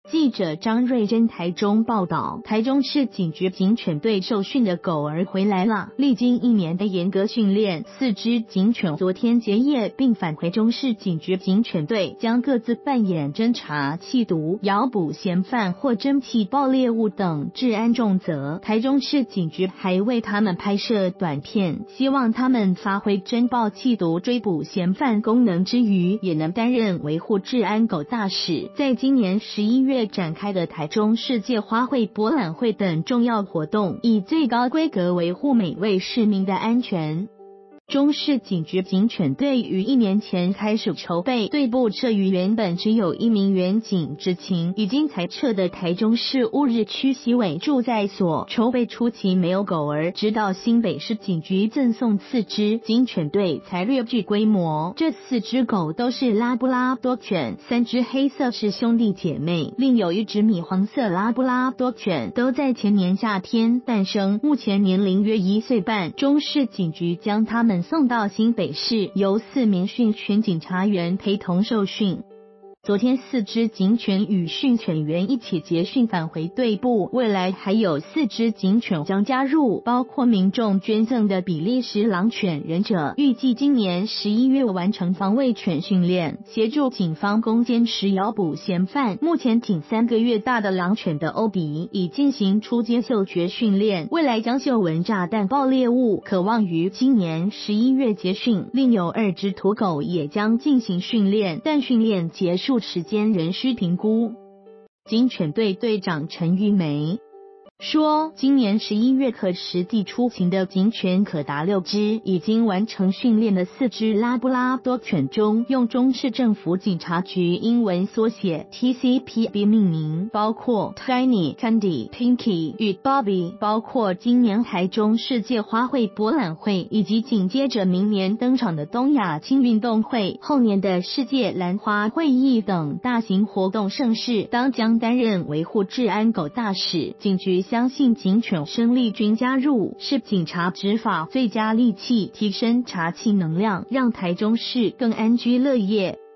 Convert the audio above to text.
记者张瑞珍台中报道，台中市警局警犬队受训的狗儿回来了。历经1年的严格训练，4只警犬昨天结业并返回中市警局警犬队，将各自扮演侦查、缉毒、咬捕嫌犯或侦缉爆猎物等治安重责。台中市警局还为他们拍摄短片，希望他们发挥侦爆、缉毒、追捕嫌犯功能之余，也能担任维护治安狗大使。在今年11月展开的台中世界花卉博览会等重要活动，以最高规格维护每位市民的安全。中市警局警犬队于1年前开始筹备，队部设于原本只有1名员警执勤已经裁撤的台中市乌日区习委住宅所。筹备初期没有狗儿，直到新北市警局赠送4只警犬队才略具规模。这4只狗都是拉布拉多犬，3只黑色是兄弟姐妹，另有1只米黄色拉布拉多犬，都在前年夏天诞生，目前年龄约1岁半。中市警局将它们送到新北市，由4名训犬警察员陪同受训。昨天4只警犬与训犬员一起结训返回队部，未来还有4只警犬将加入，包括民众捐赠的比利时狼犬忍者，预计今年11月完成防卫犬训练，协助警方攻坚持咬捕嫌犯。目前仅3个月大的狼犬的欧比已进行初阶嗅觉训练，未来将嗅闻炸弹爆猎物，可望于今年11月结训。另有2只土狗也将进行训练，但训练结束时间仍需评估。警犬队队长陈玉梅说，今年11月可实地出勤的警犬可达6只，已经完成训练的4只拉布拉多犬中，用中市政府警察局英文缩写 TCPB 命名，包括 Tiny、Candy、Pinky 与 Bobby。包括今年台中世界花卉博览会，以及紧接着明年登场的东亚轻运动会、后年的世界兰花会议等大型活动盛事，当将担任维护治安狗大使。警局相信警犬生力军加入是警察执法最佳利器，提升查缉能量，让台中市更安居乐业。